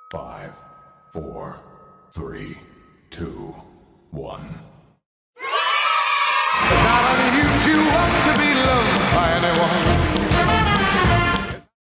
5, 4, 3, 2, 1. Not only you want to be loved.